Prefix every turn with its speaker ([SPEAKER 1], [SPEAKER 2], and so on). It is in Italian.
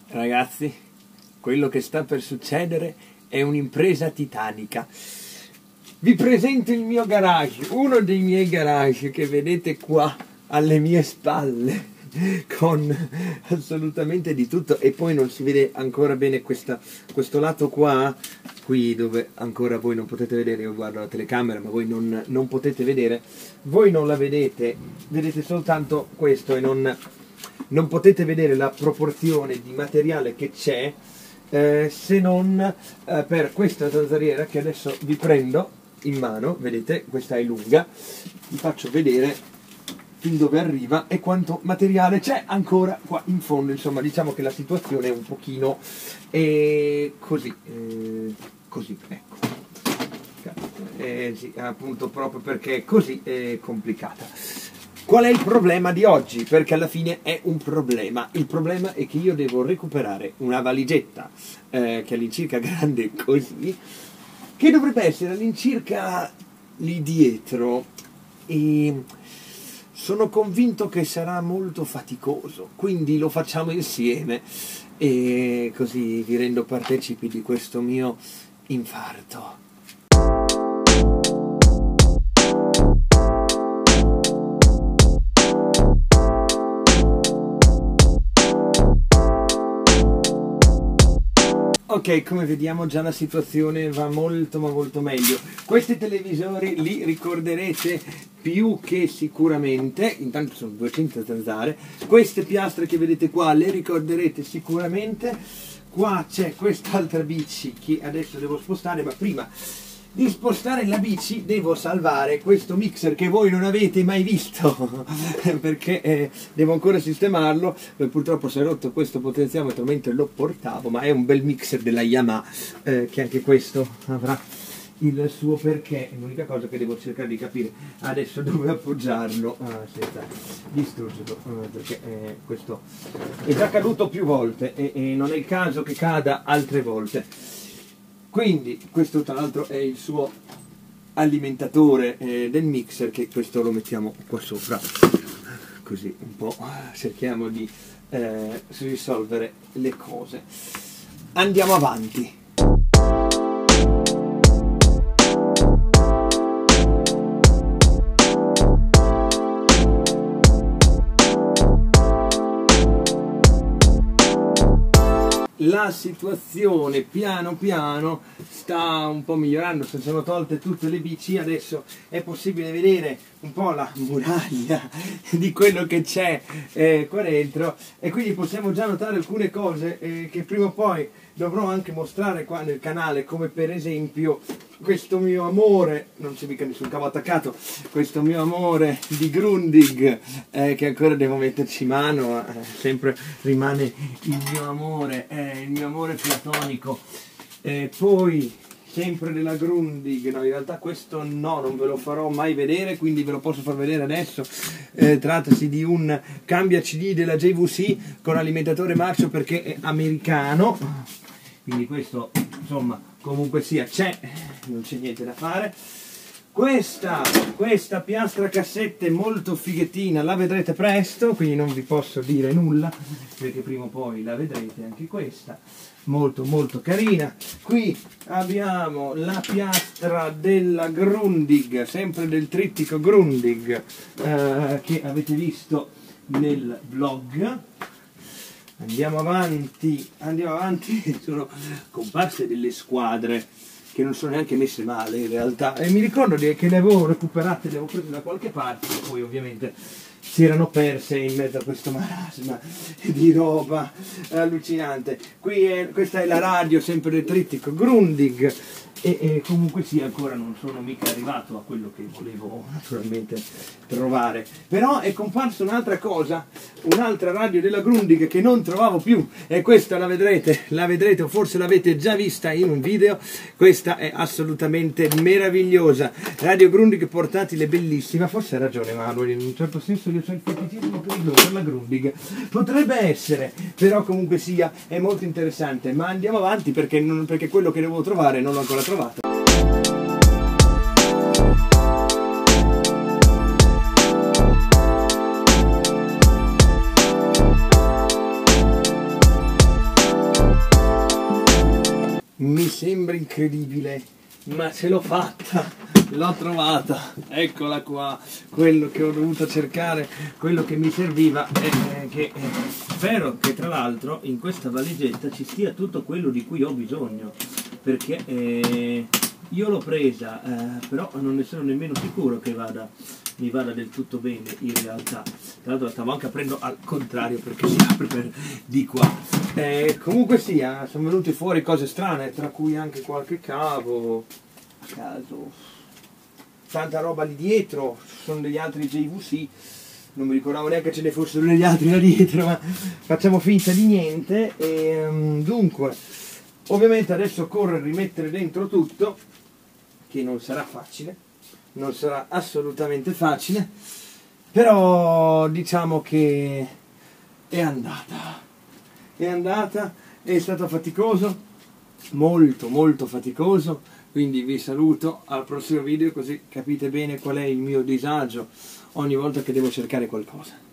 [SPEAKER 1] Ragazzi, quello che sta per succedere è un'impresa titanica. Vi presento il mio garage, uno dei miei garage che vedete qua alle mie spalle, con assolutamente di tutto, e poi non si vede ancora bene questo lato qua, qui dove ancora voi non potete vedere. Io guardo la telecamera ma voi non potete vedere, voi non la vedete, vedete soltanto questo e non potete vedere la proporzione di materiale che c'è, se non per questa zanzariera che adesso vi prendo in mano. Vedete, questa è lunga, vi faccio vedere fin dove arriva e quanto materiale c'è ancora qua in fondo. Insomma, diciamo che la situazione è un pochino così, ecco, sì, appunto, proprio perché è così complicata. Qual è il problema di oggi? Perché alla fine è un problema. Il problema è che io devo recuperare una valigetta che è all'incirca grande così, che dovrebbe essere all'incirca lì dietro, e sono convinto che sarà molto faticoso, quindi lo facciamo insieme e così vi rendo partecipi di questo mio infarto. Ok, come vediamo già la situazione va molto ma molto meglio. Questi televisori li ricorderete più che sicuramente, intanto sono 200 zanzare. Queste piastre che vedete qua le ricorderete sicuramente. Qua c'è quest'altra bici che adesso devo spostare, ma prima di spostare la bici devo salvare questo mixer che voi non avete mai visto perché devo ancora sistemarlo. Purtroppo si è rotto questo potenziometro mentre lo portavo, ma è un bel mixer della Yamaha, che anche questo avrà il suo perché. L'unica cosa che devo cercare di capire adesso dove appoggiarlo senza distruggerlo, perché questo è già caduto più volte e non è il caso che cada altre volte. Quindi questo tra l'altro è il suo alimentatore del mixer, che questo lo mettiamo qua sopra, così un po' cerchiamo di risolvere le cose. Andiamo avanti. La situazione piano piano sta un po' migliorando, si sono tolte tutte le bici, adesso è possibile vedere un po' la muraglia di quello che c'è qua dentro, e quindi possiamo già notare alcune cose che prima o poi dovrò anche mostrare qua nel canale, come per esempio questo mio amore, non c'è mica nessun cavo attaccato, questo mio amore di Grundig, che ancora devo metterci mano, sempre rimane il mio amore platonico. Poi sempre della Grundig, no, in realtà questo no, non ve lo farò mai vedere, quindi ve lo posso far vedere adesso. Trattasi di un cambia CD della JVC con alimentatore marcio, perché è americano, quindi questo insomma comunque sia c'è, non c'è niente da fare. Questa piastra cassette molto fighettina la vedrete presto, quindi non vi posso dire nulla perché prima o poi la vedrete anche questa, molto molto carina. Qui abbiamo la piastra della Grundig, sempre del trittico Grundig, che avete visto nel vlog. Andiamo avanti, sono comparse delle squadre che non sono neanche messe male in realtà, e mi ricordo che le avevo recuperate, le avevo prese da qualche parte, e poi ovviamente si erano perse in mezzo a questo marasma di roba allucinante. Questa è la radio, sempre del trittico Grundig, e comunque sì, ancora non sono mica arrivato a quello che volevo naturalmente trovare. Però è comparsa un'altra cosa, un'altra radio della Grundig che non trovavo più, e questa la vedrete o forse l'avete già vista in un video. Questa è assolutamente meravigliosa, radio Grundig portatile bellissima. Forse hai ragione Manuel, in un certo senso io ho il feticismo per la Grundig, potrebbe essere, però comunque sia è molto interessante. Ma andiamo avanti perché quello che devo trovare non l'ho ancora trovato. mi sembra incredibile, ma ce l'ho fatta, l'ho trovata, eccola qua, quello che ho dovuto cercare, quello che mi serviva, che spero che tra l'altro in questa valigetta ci stia tutto quello di cui ho bisogno, perché io l'ho presa, però non ne sono nemmeno sicuro che mi vada del tutto bene in realtà. Tra l'altro la stavo anche aprendo al contrario perché si apre di qua. Comunque sia, sono venute fuori cose strane, tra cui anche qualche cavo a caso, tanta roba lì dietro, sono degli altri JVC, non mi ricordavo neanche ce ne fossero degli altri là dietro, ma facciamo finta di niente. Dunque, ovviamente adesso occorre rimettere dentro tutto, che non sarà facile, non sarà assolutamente facile, però diciamo che è andata, è stato faticoso, molto faticoso, quindi vi saluto al prossimo video così capite bene qual è il mio disagio ogni volta che devo cercare qualcosa.